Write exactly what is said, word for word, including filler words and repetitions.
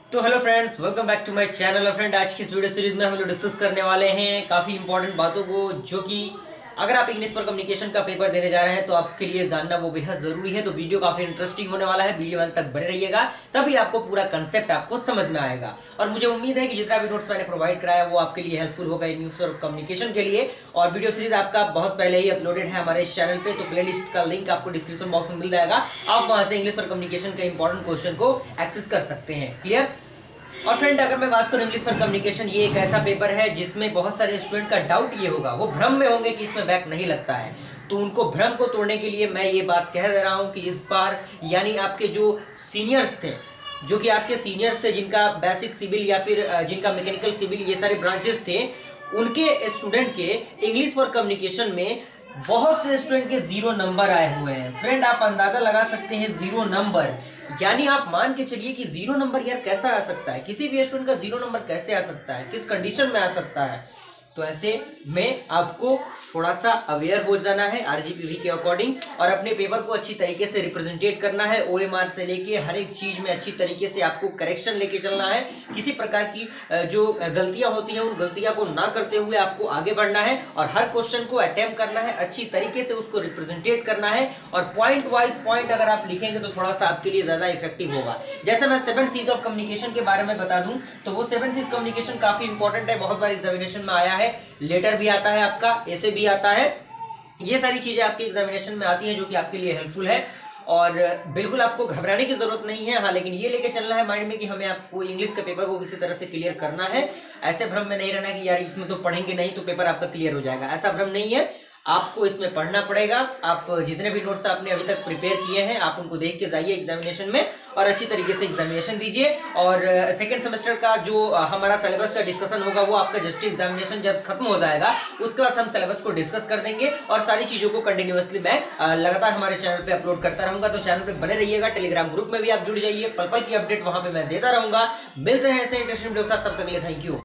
तो hello friends, welcome back to my channel. Friend, आज की इस वीडियो सीरीज में हम लोग डिस्कस करने वाले हैं काफ़ी इंपॉर्टेंट बातों को, जो कि अगर आप इंग्लिश पर कम्युनिकेशन का पेपर देने जा रहे हैं तो आपके लिए जानना वो बेहद जरूरी है। तो वीडियो काफ़ी इंटरेस्टिंग होने वाला है, वीडियो अंत तक बने रहिएगा, तभी आपको पूरा कंसेप्ट आपको समझ में आएगा। और मुझे उम्मीद है कि जितना भी नोट्स मैंने प्रोवाइड कराया वो आपके लिए हेल्पफुल होगा न्यूज़ पर कम्युनिकेशन के लिए। और वीडियो सीरीज आपका बहुत पहले ही अपलोडेड है हमारे इस चैनल पे, तो प्लेलिस्ट का लिंक आपको डिस्क्रिप्शन बॉक्स में मिल जाएगा। आप वहां से इंग्लिश पर कम्युनिकेशन के इंपॉर्टेंट क्वेश्चन को एक्सेस कर सकते हैं। क्लियर? और फ्रेंड, अगर मैं बात करूं इंग्लिश पर कम्युनिकेशन, ये एक ऐसा पेपर है जिसमें बहुत सारे स्टूडेंट का डाउट ये होगा, वो भ्रम में होंगे कि इसमें बैक नहीं लगता है। तो उनको भ्रम को तोड़ने के लिए मैं ये बात कह दे रहा हूं कि इस बार यानी आपके जो सीनियर्स थे, जो कि आपके सीनियर्स थे जिनका बेसिक सिविल या फिर जिनका मैकेनिकल सिविल ये सारे ब्रांचेस थे, उनके स्टूडेंट के इंग्लिश पर कम्युनिकेशन में बहुत से स्टूडेंट के जीरो नंबर आए हुए हैं। फ्रेंड, आप अंदाजा लगा सकते हैं जीरो नंबर, यानी आप मान के चलिए कि जीरो नंबर यार कैसा आ सकता है, किसी भी स्टूडेंट का जीरो नंबर कैसे आ सकता है, किस कंडीशन में आ सकता है। तो ऐसे में आपको थोड़ा सा अवेयर हो जाना है आरजीपीवी के अकॉर्डिंग, और अपने पेपर को अच्छी तरीके से रिप्रेजेंटेट करना है। ओएमआर से लेके हर एक चीज में अच्छी तरीके से आपको करेक्शन लेके चलना है। किसी प्रकार की जो गलतियां होती हैं उन गलतियां को ना करते हुए आपको आगे बढ़ना है, और हर क्वेश्चन को अटेम्प्ट करना है, अच्छी तरीके से उसको रिप्रेजेंटेट करना है। और पॉइंट वाइज पॉइंट अगर आप लिखेंगे तो थोड़ा सा आपके लिए ज्यादा इफेक्टिव होगा। जैसे मैं सेवन सीज ऑफ कम्युनिकेशन के बारे में बता दूं तो वो सेवन सीज कम्युनिकेशन काफी इंपॉर्टेंट है, बहुत बार एग्जामिनेशन में आया है, लेटर भी आता है आपका, ऐसे भी आता है। ये सारी चीजें आपके एग्जामिनेशन में आती हैं जो कि आपके लिए हेल्पफुल है, और बिल्कुल आपको घबराने की जरूरत नहीं है। हाँ, लेकिन ये लेके चलना है माइंड में कि हमें आपको इंग्लिश के पेपर को किसी तरह से क्लियर करना है। ऐसे भ्रम में नहीं रहना कि यार इसमें तो पढ़ेंगे नहीं तो पेपर आपका क्लियर हो जाएगा, ऐसा भ्रम नहीं है। आपको इसमें पढ़ना पड़ेगा। आप जितने भी नोट्स आपने अभी तक प्रिपेयर किए हैं आप उनको देख के जाइए एग्जामिनेशन में, और अच्छी तरीके से एग्जामिनेशन दीजिए। और सेकेंड सेमेस्टर का जो हमारा सिलेबस का डिस्कशन होगा वो आपका जस्ट एग्जामिनेशन जब खत्म हो जाएगा उसके बाद हम सिलेबस को डिस्कस कर देंगे, और सारी चीजों को कंटिन्यूअसली मैं लगातार हमारे चैनल पे अपलोड करता रहूंगा। तो चैनल पे बने रहिएगा, टेलीग्राम ग्रुप में भी आप जुड़ जाइए, पल पल की अपडेट वहां पे मैं देता रहूंगा। मिलते हैं ऐसे इंटरेस्टिंग वीडियो के साथ, तब तक के लिए थैंक यू।